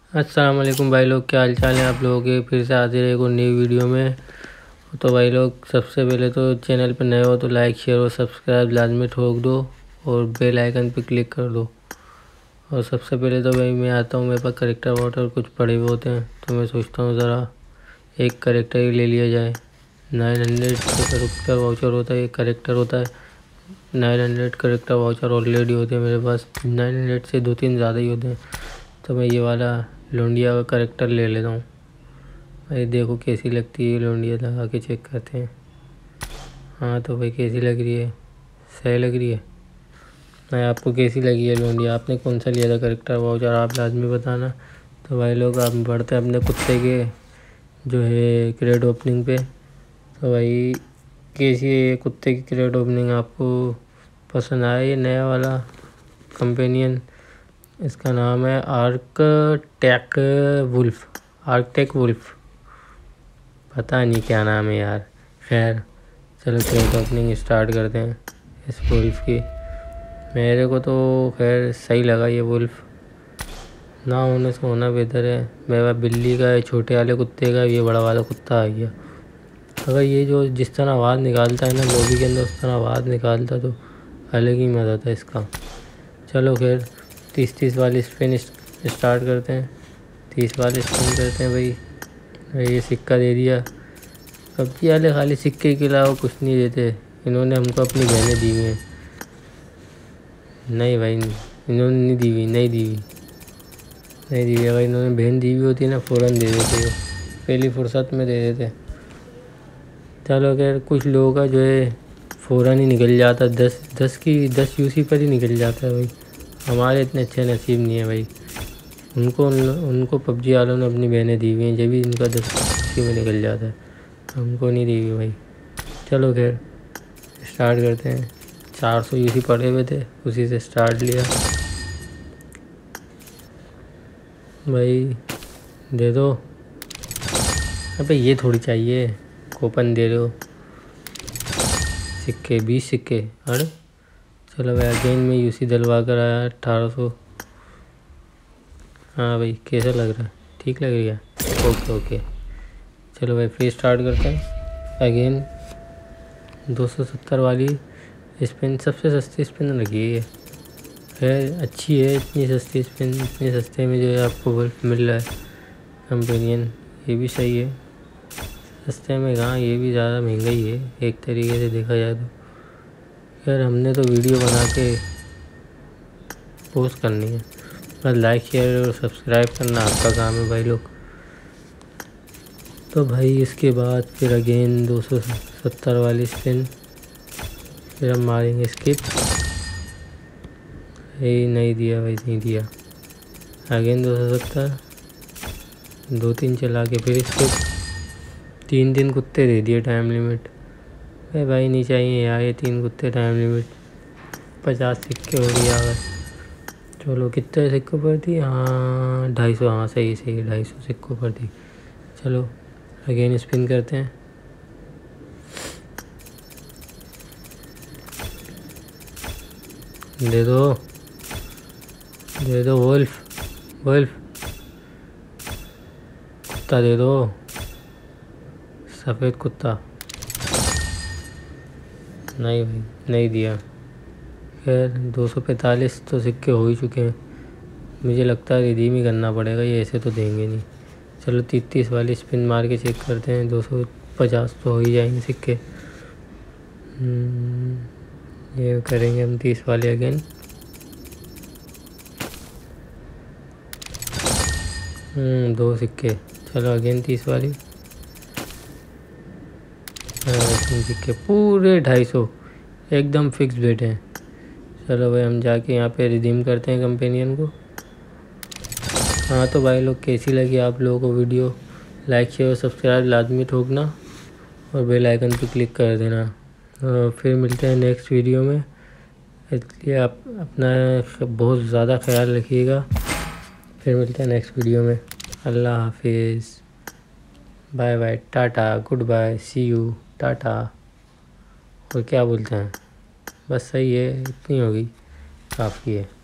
अस्सलाम वालेकुम भाई लोग, क्या हाल चाल है आप लोगों के। फिर से हाजिर है एक और नई वीडियो में। तो भाई लोग, सबसे पहले तो चैनल पर नए हो तो लाइक शेयर और सब्सक्राइब लाजमी ठोक दो और बेल आइकन पर क्लिक कर दो। और सबसे पहले तो भाई मैं आता हूँ, मेरे पास करेक्टर वाटर कुछ पड़े हुए होते हैं तो मैं सोचता हूँ ज़रा एक करेक्टर ही ले लिया जाए। 900 का करेक्टर वाउचर होता है, एक करेक्टर होता है। 900 करेक्टर वाउचर ऑलरेडी होते हैं मेरे पास, 900 से 2-3 ज़्यादा ही होते हैं। तो मैं ये वाला लोंडिया का करेक्टर ले लेता हूँ। भाई देखो कैसी लगती है, लोंडिया लगा के चेक करते हैं। हाँ तो भाई कैसी लग रही है, सही लग रही है। भाई आपको कैसी लगी है लोंडिया, आपने कौन सा लिया था करेक्टर वाउचर, आप लाजमी बताना। तो भाई लोग आप बढ़ते हैं अपने कुत्ते के जो है क्रेट ओपनिंग पे। तो भाई कैसी है ये कुत्ते की क्रेट ओपनिंग, आपको पसंद आया ये नया वाला कंपेनियन। इसका नाम है आर्कटेक वुल्फ, पता नहीं क्या नाम है यार। खैर चलो क्रेट ओपनिंग स्टार्ट करते हैं इस वुल्फ की। मेरे को तो खैर सही लगा ये वुल्फ, ना होने से होना बेहतर है। मेरा बिल्ली का है, छोटे वाले कुत्ते का, ये बड़ा वाला कुत्ता आ गया। अगर ये जो जिस तरह आवाज़ निकालता है ना लॉबी के अंदर, उस तरह आवाज़ निकालता तो अलग ही मज़ा था इसका। चलो खैर 30 वाली स्पिन स्टार्ट करते हैं। 30 वाले स्पिन करते हैं भाई। ये सिक्का दे दिया। पबजी वाले खाली सिक्के के अलावा कुछ नहीं देते। इन्होंने हमको अपनी बहनें दी हुई हैं। नहीं भाई, इन्होंने नहीं दी हुई, नहीं दी हुई। अगर इन्होंने बहन दी हुई होती ना फ़ौरन दे देते, पहली फुर्सत में दे देते। चलो खैर कुछ लोगों का जो है फ़ौरन ही निकल जाता, 10 यूसी पर ही निकल जाता है भाई। हमारे इतने अच्छे नसीब नहीं है भाई। उनको पबजी वालों ने अपनी बहनें दी हुई हैं, जब भी इनका 10 यूसी में निकल जाता है, हमको नहीं दी हुई भाई। चलो खैर स्टार्ट करते हैं। 400 यूसी पड़े हुए थे, उसी से स्टार्ट लिया। भाई दे दो। अबे ये थोड़ी चाहिए, कूपन दे दो। सिक्के 20 सिक्के, अरे चलो भाई अगेन में यूसी डलवा कर आया 1800। हाँ भाई कैसा लग रहा है, ठीक लग रहा है, ओके। चलो भाई फिर स्टार्ट करते हैं अगेन। 270 वाली स्पिन, सबसे सस्ती स्पिन लगी है। खैर अच्छी है, इतनी सस्ती स्पिन, इतने सस्ते में जो है आपको वुल्फ मिल रहा है कंपेनियन, ये भी सही है। सस्ते में कहाँ, ये भी ज़्यादा महंगा ही है एक तरीके से देखा जाए तो। यार हमने तो वीडियो बना के पोस्ट करनी है, बस लाइक शेयर और सब्सक्राइब करना आपका काम है भाई लोग। तो भाई इसके बाद फिर अगेन 270 वाली स्पिन, फिर हम मारेंगे स्किप। नहीं दिया भाई, नहीं दिया। अगेन 270, 2-3 चला के फिर स्किप। 3 कुत्ते दे दिए टाइम लिमिट। अरे भाई नहीं चाहिए यार ये 3 कुत्ते टाइम लिमिट। 50 सिक्के हो गया अगर। चलो कितने सिक्कों पर थी, हाँ 250, हाँ सही 250 सिक्कों पर थी। चलो अगेन स्पिन करते हैं। दे दो वुल्फ कुत्ता दे दो, सफ़ेद कुत्ता। नहीं भाई नहीं दिया। खैर 245 तो सिक्के हो ही चुके हैं, मुझे लगता है रिडीम ही करना पड़ेगा, ये ऐसे तो देंगे नहीं। चलो 30 वाली स्पिन मार के चेक करते हैं, 250 तो हो ही जाएंगे सिक्के। ये करेंगे हम 30 वाले अगेन। 2 सिक्के। चलो अगेन 30 वाली। 3 सिक्के पूरे 250 एकदम फिक्स बेट हैं। चलो भाई हम जाके यहाँ पे रिडीम करते हैं कंपेनियन को। हाँ तो भाई लोग कैसी लगी आप लोगों को वीडियो, लाइक शेयर और सब्सक्राइब लाजमी ठोकना और बेल आइकन पे क्लिक कर देना। फिर मिलते हैं नेक्स्ट वीडियो में, इसलिए आप अपना बहुत ज़्यादा ख्याल रखिएगा। फिर मिलते हैं नेक्स्ट वीडियो में। अल्लाह हाफिज़, bye bye, tata, good bye, see you, tata. और क्या बोलते हैं, बस सही है, इतनी होगी काफ़ी है।